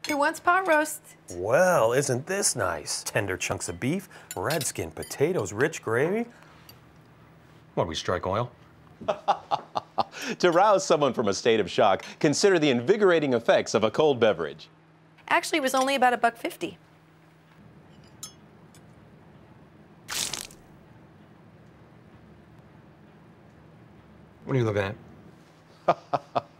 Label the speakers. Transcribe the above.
Speaker 1: Who wants pot roast?
Speaker 2: Well, isn't this nice? Tender chunks of beef, red skinned potatoes, rich gravy. What, we strike oil?
Speaker 3: To rouse someone from a state of shock, consider the invigorating effects of a cold beverage.
Speaker 1: Actually, it was only about $1.50.
Speaker 2: What are you looking at?